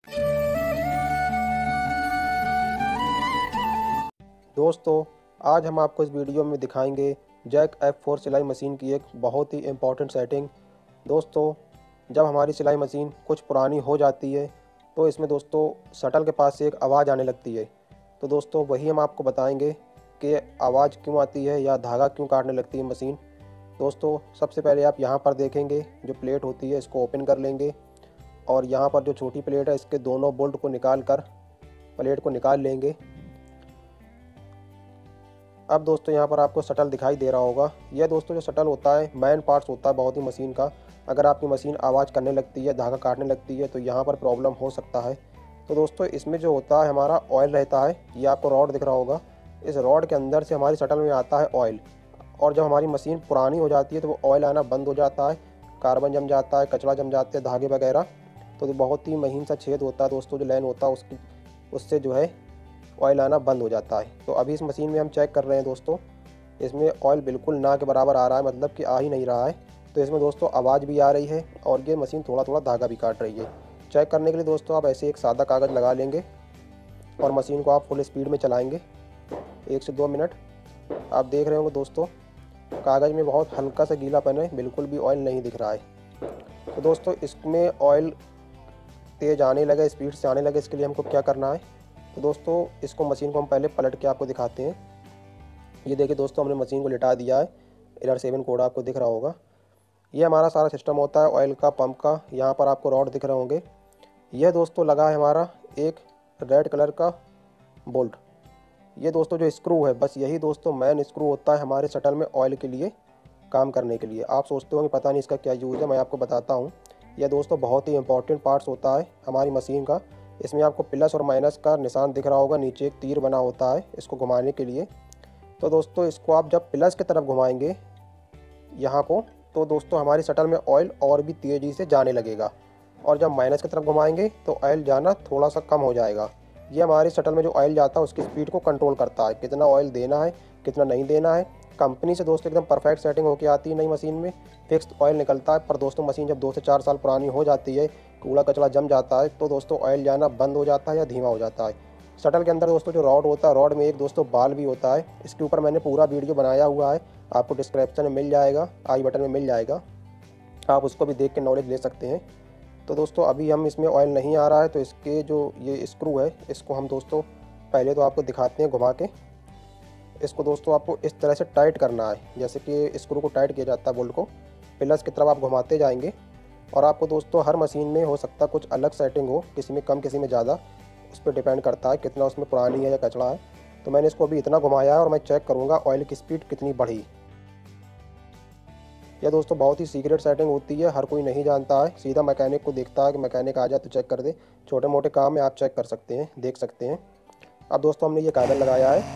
दोस्तों, आज हम आपको इस वीडियो में दिखाएंगे जैक F4 सिलाई मशीन की एक बहुत ही इम्पॉर्टेंट सेटिंग। दोस्तों, जब हमारी सिलाई मशीन कुछ पुरानी हो जाती है तो इसमें दोस्तों शटल के पास से एक आवाज़ आने लगती है। तो दोस्तों वही हम आपको बताएंगे कि आवाज़ क्यों आती है या धागा क्यों काटने लगती है मशीन। दोस्तों, सबसे पहले आप यहाँ पर देखेंगे जो प्लेट होती है इसको ओपन कर लेंगे और यहाँ पर जो छोटी प्लेट है इसके दोनों बोल्ट को निकाल कर प्लेट को निकाल लेंगे। अब दोस्तों यहाँ पर आपको शटल दिखाई दे रहा होगा। यह दोस्तों जो शटल होता है मेन पार्ट्स होता है बहुत ही मशीन का। अगर आपकी मशीन आवाज़ करने लगती है, धागा काटने लगती है तो यहाँ पर प्रॉब्लम हो सकता है। तो दोस्तों इसमें जो होता है हमारा ऑयल रहता है, ये आपको रॉड दिख रहा होगा। इस रॉड के अंदर से हमारी शटल में आता है ऑयल, और जब हमारी मशीन पुरानी हो जाती है तो वो ऑयल आना बंद हो जाता है, कार्बन जम जाता है, कचरा जम जाते हैं, धागे वगैरह। तो बहुत ही महीन सा छेद होता है दोस्तों, जो लाइन होता है उससे जो है ऑयल आना बंद हो जाता है। तो अभी इस मशीन में हम चेक कर रहे हैं दोस्तों, इसमें ऑयल बिल्कुल ना के बराबर आ रहा है, मतलब कि आ ही नहीं रहा है। तो इसमें दोस्तों आवाज़ भी आ रही है और ये मशीन थोड़ा थोड़ा धागा भी काट रही है। चेक करने के लिए दोस्तों आप ऐसे एक सादा कागज़ लगा लेंगे और मशीन को आप फुल स्पीड में चलाएँगे 1 से 2 मिनट। आप देख रहे होंगे दोस्तों कागज़ में बहुत हल्का सा गीलापन है, बिल्कुल भी ऑयल नहीं दिख रहा है। तो दोस्तों इसमें ऑयल तेज़ आने लगे, स्पीड से आने लगे, इसके लिए हमको क्या करना है। तो दोस्तों इसको मशीन को हम पहले पलट के आपको दिखाते हैं। ये देखिए दोस्तों, हमने मशीन को लिटा दिया है। एरर 7 कोड आपको दिख रहा होगा। ये हमारा सारा सिस्टम होता है ऑयल का, पंप का। यहाँ पर आपको रॉड दिख रहे होंगे। यह दोस्तों लगा है हमारा एक रेड कलर का बोल्ट। ये दोस्तों जो स्क्रू है, बस यही दोस्तों मेन स्क्रू होता है हमारे शटल में ऑयल के लिए काम करने के लिए। आप सोचते होंगे पता नहीं इसका क्या यूज़ है, मैं आपको बताता हूँ। यह दोस्तों बहुत ही इंपॉर्टेंट पार्ट्स होता है हमारी मशीन का। इसमें आपको प्लस और माइनस का निशान दिख रहा होगा, नीचे एक तीर बना होता है इसको घुमाने के लिए। तो दोस्तों इसको आप जब प्लस की तरफ घुमाएंगे यहाँ को, तो दोस्तों हमारी शटल में ऑयल और भी तेज़ी से जाने लगेगा, और जब माइनस की तरफ घुमाएंगे तो ऑयल जाना थोड़ा सा कम हो जाएगा। ये हमारी शटल में जो ऑयल जाता है उसकी स्पीड को कंट्रोल करता है, कितना ऑयल देना है कितना नहीं देना है। कंपनी से दोस्तों एकदम परफेक्ट सेटिंग होकर आती है नई मशीन में, फिक्स्ड ऑयल निकलता है। पर दोस्तों मशीन जब 2 से 4 साल पुरानी हो जाती है, कूड़ा कचरा जम जाता है, तो दोस्तों ऑयल जाना बंद हो जाता है या धीमा हो जाता है। शटल के अंदर दोस्तों जो रॉड होता है, रॉड में एक दोस्तों बाल भी होता है। इसके ऊपर मैंने पूरा वीडियो बनाया हुआ है, आपको डिस्क्रिप्शन में मिल जाएगा, आई बटन में मिल जाएगा, आप उसको भी देख के नॉलेज ले सकते हैं। तो दोस्तों अभी हम इसमें ऑयल नहीं आ रहा है, तो इसके जो ये स्क्रू है इसको हम दोस्तों पहले तो आपको दिखाते हैं घुमा के। इसको दोस्तों आपको इस तरह से टाइट करना है, जैसे कि स्क्रू को टाइट किया जाता है बोल्ट को। प्लस की तरफ आप घुमाते जाएंगे, और आपको दोस्तों हर मशीन में हो सकता है कुछ अलग सेटिंग हो, किसी में कम किसी में ज़्यादा, उस पर डिपेंड करता है कितना उसमें पुरानी है या कचरा है। तो मैंने इसको अभी इतना घुमाया है और मैं चेक करूँगा ऑयल की स्पीड कितनी बढ़ी। यह दोस्तों बहुत ही सीक्रेट सेटिंग होती है, हर कोई नहीं जानता है। सीधा मैकेनिक को देखता है कि मैकेनिक आ जाए तो चेक कर दे। छोटे मोटे काम में आप चेक कर सकते हैं, देख सकते हैं। अब दोस्तों हमने ये कागज़ लगाया है,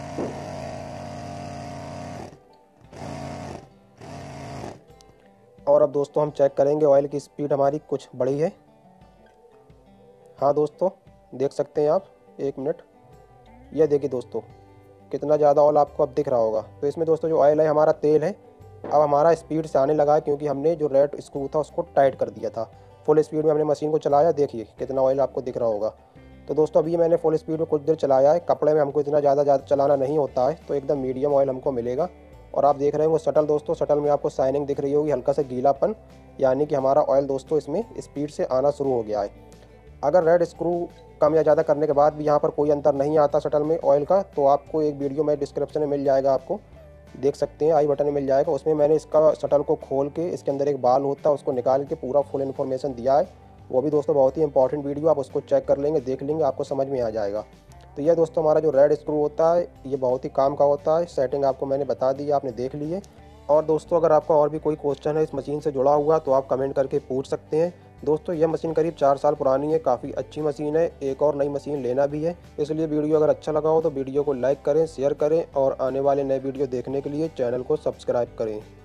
और अब दोस्तों हम चेक करेंगे ऑयल की स्पीड हमारी कुछ बढ़ी है। हाँ दोस्तों देख सकते हैं आप, 1 मिनट। यह देखिए दोस्तों कितना ज़्यादा ऑयल आपको अब दिख रहा होगा। तो इसमें दोस्तों जो ऑयल है हमारा तेल है, अब हमारा स्पीड से आने लगा है, क्योंकि हमने जो रेड स्क्रू था उसको टाइट कर दिया था। फुल स्पीड में हमने मशीन को चलाया, देखिए कितना ऑयल आपको दिख रहा होगा। तो दोस्तों अभी मैंने फुल स्पीड में कुछ देर चलाया है। कपड़े में हमको इतना ज़्यादा चलाना नहीं होता है, तो एकदम मीडियम ऑयल हमको मिलेगा। और आप देख रहे हो शटल दोस्तों, शटल में आपको शाइनिंग दिख रही होगी, हल्का सा गीलापन, यानी कि हमारा ऑयल दोस्तों इसमें स्पीड से आना शुरू हो गया है। अगर रेड स्क्रू कम या ज़्यादा करने के बाद भी यहाँ पर कोई अंतर नहीं आता शटल में ऑयल का, तो आपको एक वीडियो में डिस्क्रिप्शन में मिल जाएगा, आपको देख सकते हैं, आई बटन में मिल जाएगा। उसमें मैंने इसका शटल को खोल के इसके अंदर एक बाल होता है उसको निकाल के पूरा फुल इन्फॉर्मेशन दिया है। वो भी दोस्तों बहुत ही इंपॉर्टेंट वीडियो, आप उसको चेक कर लेंगे, देख लेंगे, आपको समझ में आ जाएगा। तो यह दोस्तों हमारा जो रेड स्क्रू होता है ये बहुत ही काम का होता है। सेटिंग आपको मैंने बता दी, आपने देख ली है। और दोस्तों अगर आपका और भी कोई क्वेश्चन है इस मशीन से जुड़ा हुआ तो आप कमेंट करके पूछ सकते हैं। दोस्तों यह मशीन करीब 4 साल पुरानी है, काफ़ी अच्छी मशीन है, एक और नई मशीन लेना भी है। इसलिए वीडियो अगर अच्छा लगा हो तो वीडियो को लाइक करें, शेयर करें, और आने वाले नए वीडियो देखने के लिए चैनल को सब्सक्राइब करें।